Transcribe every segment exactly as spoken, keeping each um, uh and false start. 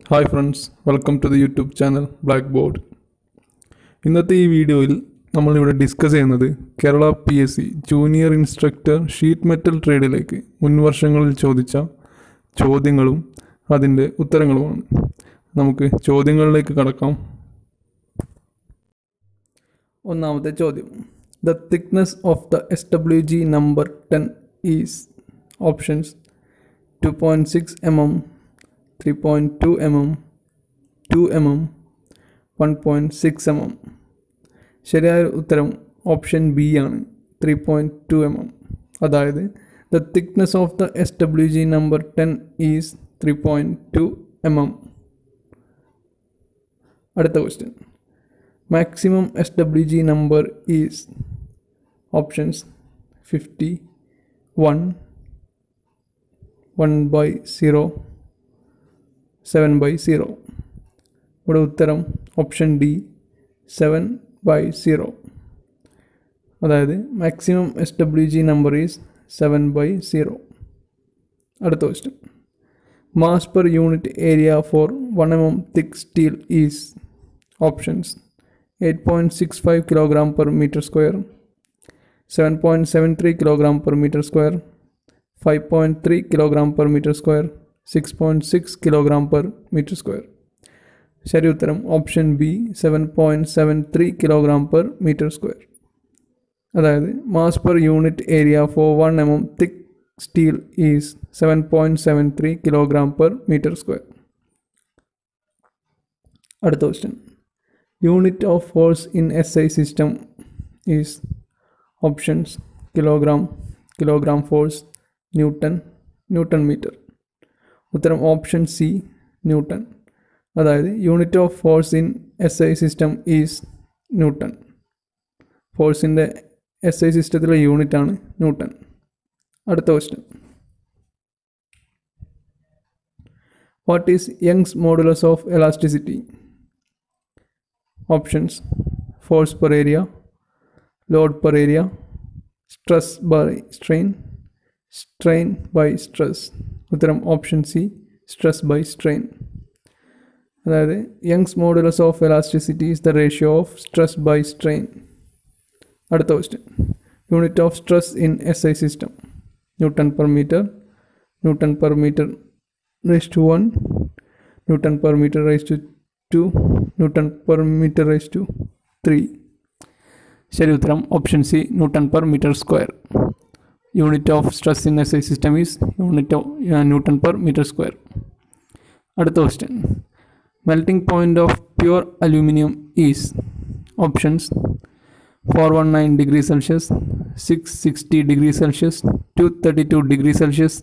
Hi friends, welcome to the YouTube channel blackboard. ഇന്നത്തെ ഈ വീഡിയോയിൽ നമ്മളിവിടെ ഡിസ്കസ് ചെയ്യുന്നത് Kerala P S C junior instructor sheet metal ട്രേഡിലേക്ക് മുൻ വർഷങ്ങളിൽ ചോദിച്ച ചോദ്യങ്ങളും അതിൻ്റെ ഉത്തരങ്ങളുമാണ്. നമുക്ക് ചോദ്യങ്ങളിലേക്ക് കടക്കാം. ഒന്നാമത്തെ ചോദ്യം, the thickness of the S W G number ten is options two point six M M, three point two millimeters, two millimeters, one point six millimeters. ശരിയായ ഉത്തരം ഓപ്ഷൻ ബി ആണ്, three point two M M. അതായത് the thickness of the S W G number ten is three point two M M. അടുത്ത question, maximum S W G number is options fifty, one, one by zero, seven by zero. ഇവിടെ ഉത്തരം option D, seven by zero. അതായത് maximum S W G number is seven by zero. അടുത്ത question, mass per unit area four one M M thick steel is options eight point six five kilogram per metre square, seven point seven three kilogram per metre square, five point three kilogram per metre square, six point six kilogram per metre square. ശരി ഉത്തരം option B, seven point seven three kilogram per metre square. അതായത് mass per unit area four one M M thick steel is seven point seven three kilogram per metre square. അടുത്ത question, unit of force in S I system is options kilogram, kilogram force, newton, newton metre. ഉത്തരം option C, newton. അതായത് unit of force in S I system is newton. ഫോഴ്സിൻ്റെ S I സിസ്റ്റത്തിലെ യൂണിറ്റാണ് newton. അടുത്ത question, what is Young's modulus of elasticity? Options force per area, load per area, stress by strain, strain by stress. ഉത്തരം option C, stress by strain. അതായത് Young's modulus of elasticity is the ratio of stress by strain. അടുത്ത question, unit of stress in S I system, newton per metre, newton per metre raise to one, newton per metre raise to two, newton per metre raise to three. ശരി ഉത്തരം option C, newton per metre square. Unit of stress in S I system is unit of uh, Newton per meter square. അടുത്ത question, melting point of pure aluminium is options four one nine degree Celsius, six sixty degree Celsius, two thirty two degree Celsius,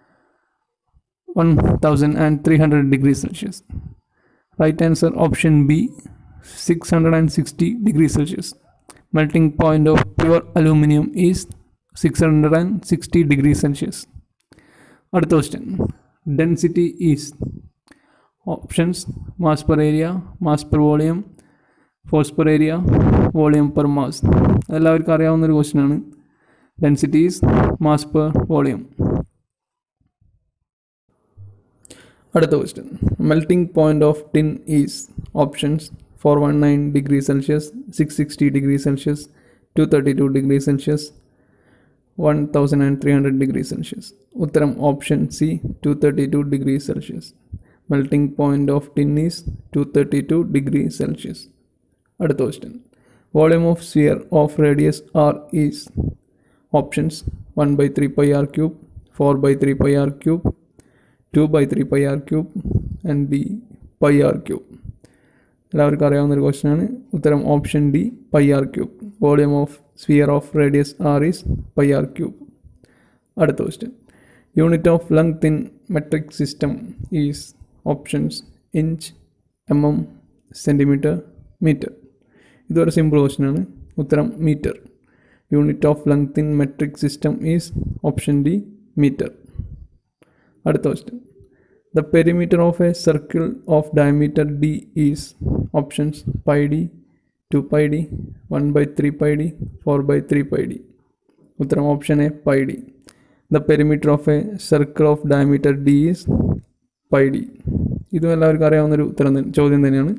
one thousand and three hundred degree Celsius. Right answer option B, six hundred and sixty degree Celsius. Melting point of pure aluminium is six hundred and sixty degree Celsius. അടുത്ത question, density is options mass per area, mass per volume, force per area, volume per mass. എല്ലാവർക്കും അറിയാവുന്നൊരു ക്വസ്റ്റ്യനാണ്. Density is mass per volume. അടുത്ത question, melting point of tin is options four one nine degree Celsius, six sixty degree Celsius, two thirty two degree Celsius, one thousand three hundred degree Celsius. ഉത്തരം option C, two thirty two degree Celsius. Melting point of tin is two thirty two degree Celsius. അടുത്ത question, volume of sphere of radius R is options one by three pi R cube, four by three pi R cube, two by three pi R cube and D pi R cube. എല്ലാവർക്കും അറിയാവുന്നൊരു ക്വസ്റ്റ്യനാണ്. ഉത്തരം option D, pi R cube. Volume of sphere of radius r is pi r cube. അടുത്ത question, unit of length in metric system is options inch, M M, centimetre, metre. ഇതൊരു simple ക്വസ്റ്റ്യനാണ്. ഉത്തരം metre. Unit of length in metric system is option D, metre. അടുത്ത question, the perimeter of a circle of diameter D is options pi D, two pi D, one by three pi D, four by three pi D. ഉത്തരം option A, pi D. The perimeter of a circle of diameter d is pi D. ഇതും എല്ലാവർക്കും അറിയാവുന്നൊരു ഉത്തരം ചോദ്യം തന്നെയാണ്.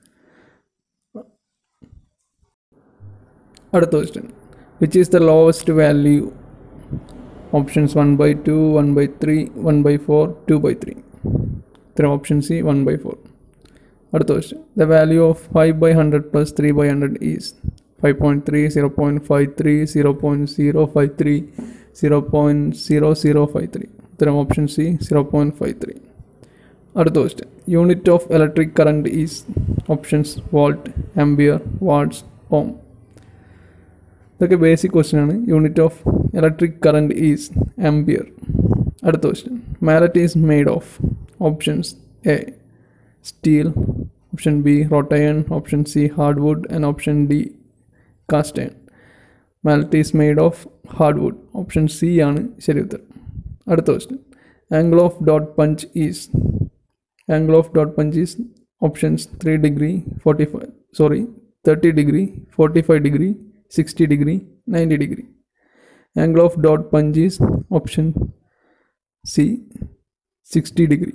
അടുത്ത question, which is the lowest value? Options one by two, one by three, one by four, two by three. ഉത്തരം option C one by four. അടുത്ത question, the value of five by hundred plus three by hundred is five point three, zero point five three, zero point zero five three, zero point zero zero five three. ഉത്തരം option C zero point five three. അടുത്ത question, unit of electric current is options volt, ampere, watts, ohm. ഇതൊക്കെ basic question ആണ്. Unit of electric current is ampere. അടുത്ത question, mallet is made of options A steel, option B wrought iron, option C hardwood and option D cast iron. Mallet is made of hardwood. Option C ആണ് ശരി ഉത്തരം. അടുത്ത question, angle of dot punch is angle of dot punch is options three degree, forty five sorry thirty degree, forty five degree, sixty degree, ninety degree. Angle of dot punch is option C sixty degree.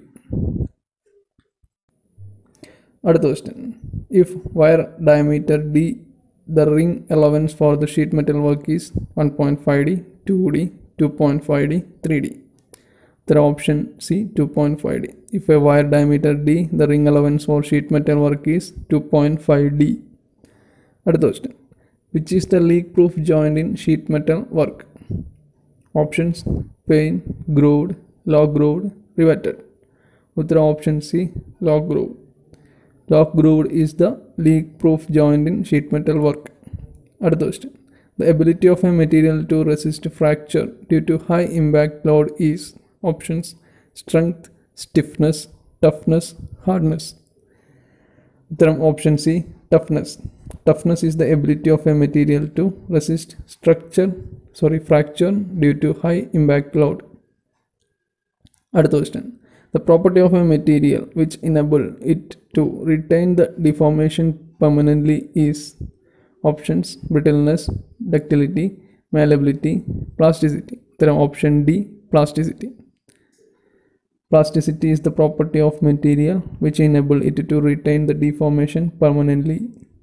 അടുത്ത question, if wire diameter D the ring allowance for the sheet metal work is one point five D, two D, two point five D, three D. The option C two point five D. If a wire diameter D, the ring allowance for sheet metal work is two point five D. അടുത്ത question, which is the leak proof joint in sheet metal work? Options pane, grooved, lock grooved, riveted. Uttara option C lock grooved. Lock grooved is the leak proof joint in sheet metal work. അടുത്ത question, the ability of a material to resist fracture due to high impact load is options strength, stiffness, toughness, hardness. Uttaram option C toughness. Toughness is the ability of a material to resist structure sorry fracture due to high impact load. അടുത്ത question, the property of a material which enable it to retain the deformation permanently is options brittleness, ductility, malleability, plasticity. There option D plasticity. Plasticity is the property of material which enable it to retain the deformation permanently.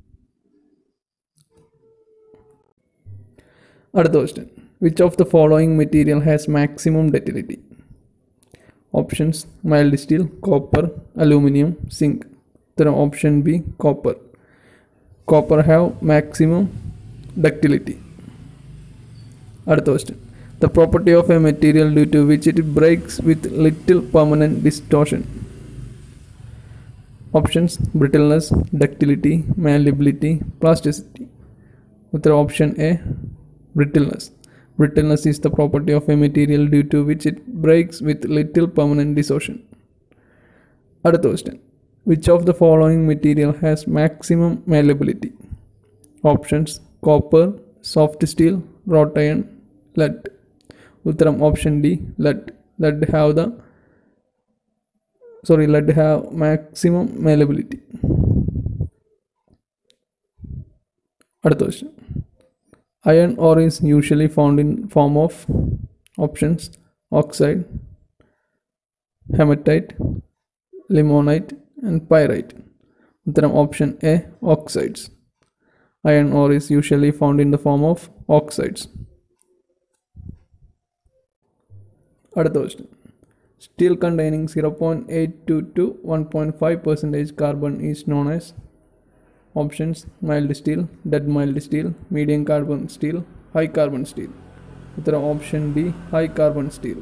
Other question, which of the following material has maximum ductility? Options mild steel, copper, aluminum, zinc. Then option B copper. Copper have maximum ductility. Other question, the property of a material due to which it breaks with little permanent distortion. Options brittleness, ductility, malleability, plasticity. Uttara option A brittleness. Brittleness is the property of a material due to which it breaks with little permanent distortion. Other question, which of the following material has maximum malleability? Options copper, soft steel, wrought iron, lead. Uttaram option D lead. Lead have the sorry lead have maximum malleability. Other question, iron ore is usually found in form of options oxide, hematite, limonite and pyrite. Uttaram option A oxides. Iron ore is usually found in the form of oxides. Other question, steel containing zero point eight two to one point five percent carbon is known as options mild steel, dead mild steel, medium carbon steel, high carbon steel. Uttara option D high carbon steel.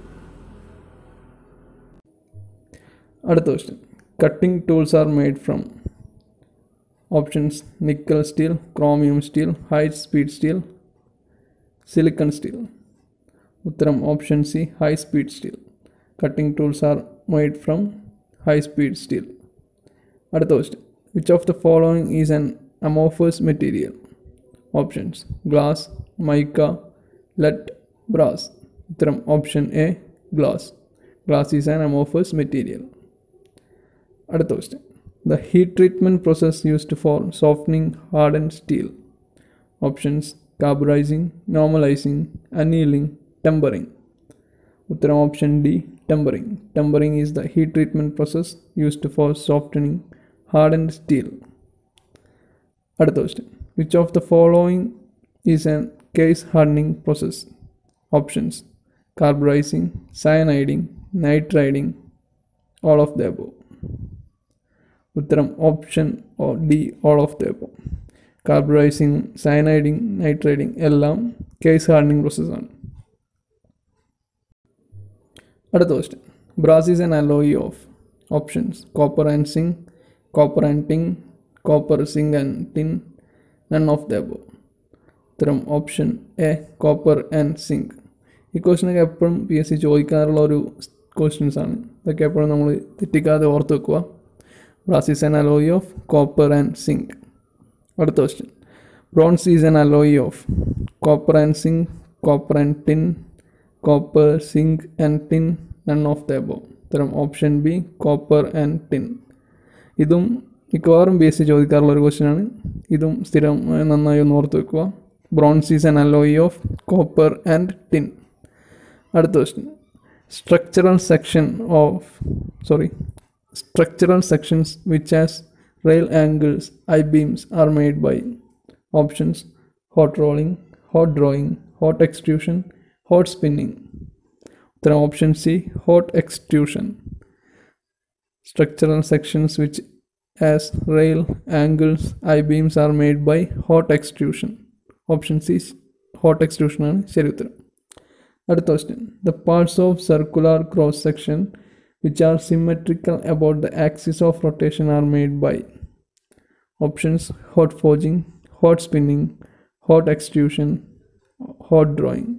Other question, cutting tools are made from options nickel steel, chromium steel, high speed steel, silicon steel. Uttaram option C high speed steel. Cutting tools are made from high speed steel. Other question, which of the following is an amorphous material? Options glass, mica, lead, brass. Uttaram option A glass. Glass is an amorphous material. Other question, the heat treatment process used for softening hardened steel. Options carburizing, normalizing, annealing, tempering. ഉത്തരം option D tempering. Tempering is the heat treatment process used for softening hardened steel. അടുത്ത question. Which of the following is an case hardening process? Options: carburizing, cyaniding, nitriding, all of the above. ഉത്തരം option D all of the above. Carburizing, cyaniding, nitriding എല്ലാം case hardening പ്രോസസ്സാണ്. അടുത്ത question. Brass is an alloy of options: copper and zinc, copper and tin, copper, zinc and tin, none of the above. ഉത്തരം option A copper and zinc. ഈ ക്വസ്റ്റ്യനൊക്കെ എപ്പോഴും P S C ചോദിക്കാറുള്ള ഒരു questions ആണ്. ഇതൊക്കെ എപ്പോഴും നമ്മൾ തെറ്റിക്കാതെ ഓർത്ത് വെക്കുക. Brass is an alloy of copper and zinc. അടുത്ത question. Bronze is an alloy of copper and zinc, copper and tin, copper, zinc and tin, none of the above. ഉത്തരം option B copper and tin. ഇതും മിക്കവാറും B S C ചോദിക്കാറുള്ള ഒരു ക്വസ്റ്റ്യനാണ്. ഇതും സ്ഥിരം നന്നായി ഒന്ന് ഓർത്ത് വെക്കുക. Bronze is an alloy of copper and tin. അടുത്ത question. Structural section of sorry structural sections which as rail angles I-beams are made by options: hot rolling, hot drawing, hot extrusion, hot spinning. Uttara option C, hot extrusion. Structural sections which as rail angles I-beams are made by hot extrusion. Option C, hot extrusion ആണ് ശരി ഉത്തരം. അടുത്ത question. The parts of circular cross section which are symmetrical about the axis of rotation are made by options: hot forging, hot spinning, hot extrusion, hot drawing.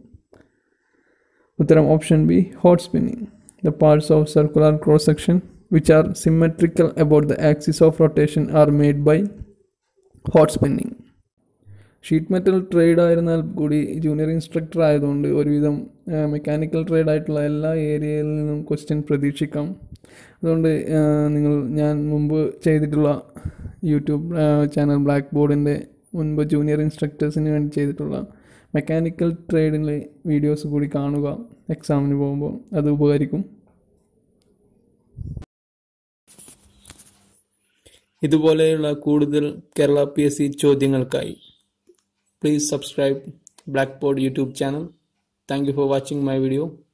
Uttaram option B, hot spinning. The parts of circular cross section which are symmetrical about the axis of rotation are made by hot spinning. Sheet metal trade ആയിരുന്നാൽ കൂടി junior instructor ആയതുകൊണ്ട് ഒരുവിധം mechanical trade ആയിട്ടുള്ള എല്ലാ ഏരിയയിൽ നിന്നും question പ്രതീക്ഷിക്കാം. അതുകൊണ്ട് നിങ്ങൾ ഞാൻ മുമ്പ് ചെയ്തിട്ടുള്ള യൂട്യൂബ് ചാനൽ ബ്ലാക്ക് ബോർഡിൻ്റെ മുൻപ് ജൂനിയർ ഇൻസ്ട്രക്ടേഴ്സിന് വേണ്ടി ചെയ്തിട്ടുള്ള മെക്കാനിക്കൽ ട്രേഡിലെ വീഡിയോസ് കൂടി കാണുക. എക്സാമിന് പോകുമ്പോൾ അത് ഉപകരിക്കും. ഇതുപോലെയുള്ള കൂടുതൽ കേരള പി എസ് സി ചോദ്യങ്ങൾക്കായി please subscribe Blackboard YouTube channel. Thank you for watching my video.